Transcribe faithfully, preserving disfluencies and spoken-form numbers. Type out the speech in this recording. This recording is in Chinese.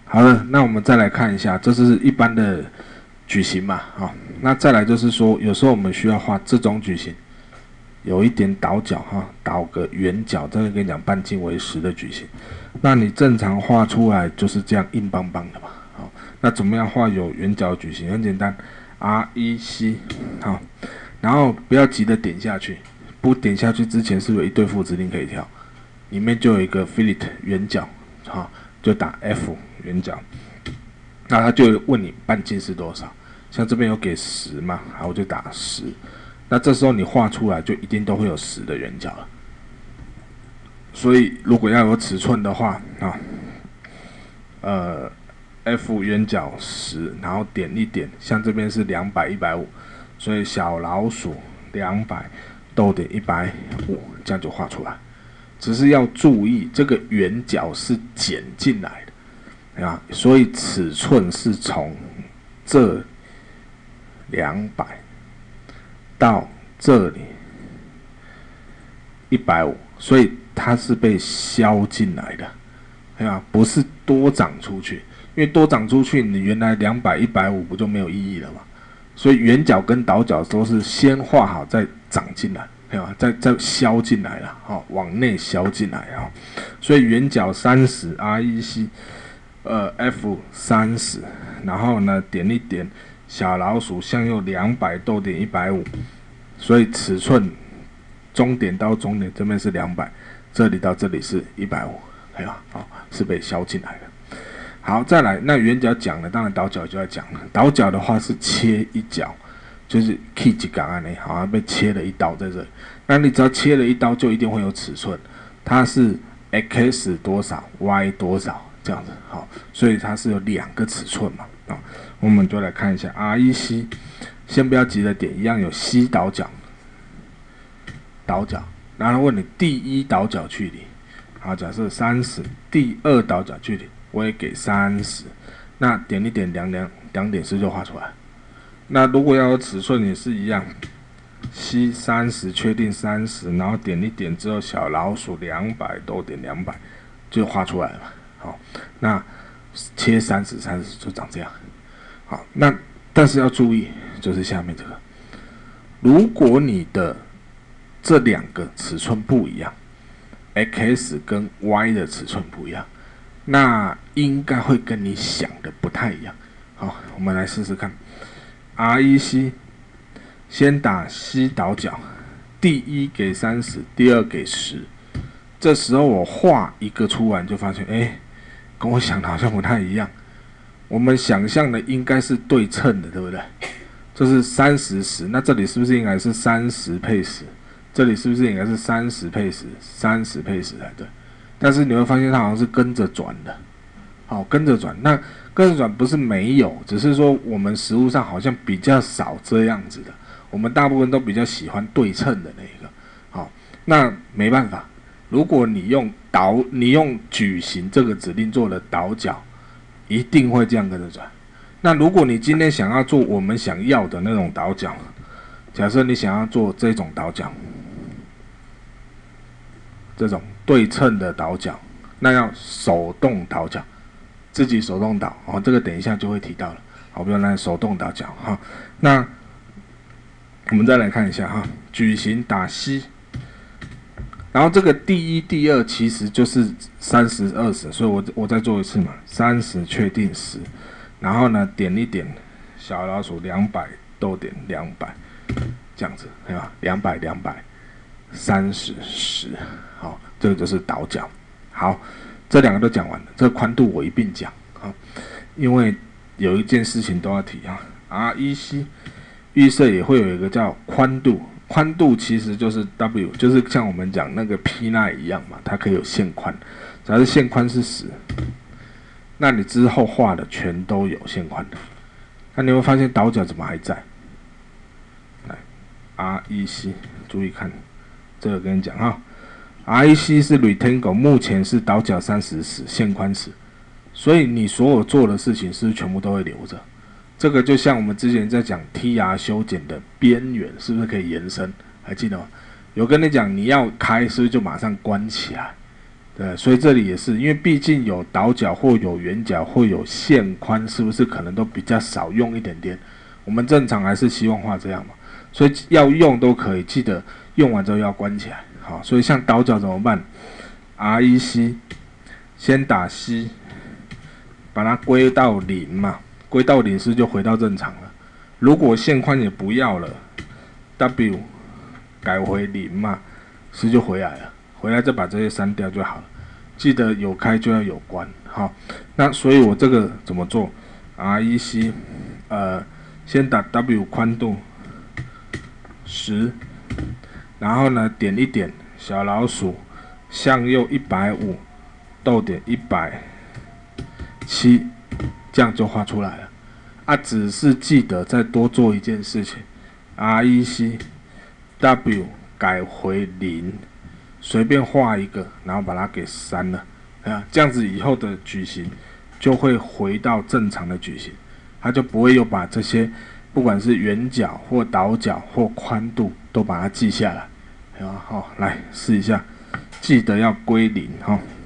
好了，那我们再来看一下，这是一般的矩形嘛，好，那再来就是说，有时候我们需要画这种矩形，有一点倒角哈，倒个圆角，这个跟你讲半径为十的矩形，那你正常画出来就是这样硬邦邦的嘛，好，那怎么样画有圆角矩形？很简单 ，R E C， 好，然后不要急着点下去，不点下去之前是不是有一对副指令可以挑？里面就有一个 fillet 圆角，好，就打 F 圆角，那他就问你半径是多少？像这边有给十嘛，好，我就打十。那这时候你画出来就一定都会有十的圆角了。所以如果要有尺寸的话啊，呃 ，F 圆角十，然后点一点，像这边是两百、一百五，所以小老鼠两百逗点一百五，这样就画出来。只是要注意，这个圆角是减进来的啊，所以尺寸是从这两百到这里一百五，所以它是被消进来的，啊，不是多长出去，因为多长出去，你原来两百、一百五不就没有意义了嘛？所以圆角跟倒角都是先画好再长进来。啊，再再消进来了，好、哦，往内消进来啊、哦，所以圆角三十 R E C， 呃 F 三十，然后呢点一点小老鼠向右两百逗点一百五，所以尺寸终点到终点这边是两百，这里到这里是一百五，哎呀，好，是被消进来的。好，再来，那圆角讲了，当然倒角就要讲了，倒角的话是切一角。就是 key 几杆安呢，好像被切了一刀在这里。那你只要切了一刀，就一定会有尺寸，它是 x 多少 y 多少这样子，好，所以它是有两个尺寸嘛，啊，我们就来看一下 R E C， 先不要急着点，一样有 C 倒角，倒角，然后问你第一倒角距离，好，假设三十，第二倒角距离我也给三十，那点一点两两两点是就画出来。那如果要有尺寸也是一样 ，C 三十确定三十，然后点一点之后小老鼠两百逗点两百就画出来了。好，那切三十，三十就长这样。好，那但是要注意，就是下面这个，如果你的这两个尺寸不一样 ，x 跟 y 的尺寸不一样，那应该会跟你想的不太一样。好，我们来试试看。R E C 先打 C 倒角，第一给三十，第二给十。这时候我画一个出来，就发现，哎，跟我想的好像不太一样。我们想象的应该是对称的，对不对？这是三十十，那这里是不是应该是三十配十？这里是不是应该是三十配十？三十配十才对。但是你会发现它好像是跟着转的，好，跟着转。那跟着转不是没有，只是说我们实务上好像比较少这样子的，我们大部分都比较喜欢对称的那一个。好，那没办法，如果你用倒，你用矩形这个指令做了倒角，一定会这样跟着转。那如果你今天想要做我们想要的那种倒角，假设你想要做这种倒角，这种对称的倒角，那要手动倒角。自己手动导哦，这个等一下就会提到了。好，不要来手动导角哈。那我们再来看一下哈，矩形打 C， 然后这个第一、第二其实就是三十、二十，所以我我再做一次嘛，三十确定十，然后呢点一点小老鼠两百逗点两百，这样子对吧？两百、两百、三十、十，好，这个就是倒角。好。这两个都讲完了，这个宽度我一并讲啊，因为有一件事情都要提啊。R E C 预设也会有一个叫宽度，宽度其实就是 W， 就是像我们讲那个 P 那一样嘛，它可以有线宽，只要是线宽是十，那你之后画的全都有线宽的。那你会发现倒角怎么还在？来 R E C， 注意看，这个跟你讲哈。R E C 是 rectangle， 目前是倒角三十十，线宽十，所以你所有做的事情是不是全部都会留着？这个就像我们之前在讲 T R 修剪的边缘，是不是可以延伸？还记得吗？有跟你讲你要开，是不是就马上关起来？ 对，所以这里也是，因为毕竟有倒角或有圆角或有线宽，是不是可能都比较少用一点点？我们正常还是希望画这样嘛，所以要用都可以，记得用完之后要关起来。好，所以像倒角怎么办 ？R E C 先打 C， 把它归到零嘛，归到零是就回到正常了。如果线宽也不要了 ，W 改回零嘛，是就回来了。回来再把这些删掉就好了，记得有开就要有关，好，那所以我这个怎么做 ？R E C， 呃，先打 W 宽度十，然后呢点一点小老鼠向右一百五，逗点一百七，这样就画出来了。啊，只是记得再多做一件事情 ，R E C W 改回零。随便画一个，然后把它给删了，啊，这样子以后的矩形就会回到正常的矩形，它就不会又把这些不管是圆角或倒角或宽度都把它记下来，啊，好，来试一下，记得要归零哈。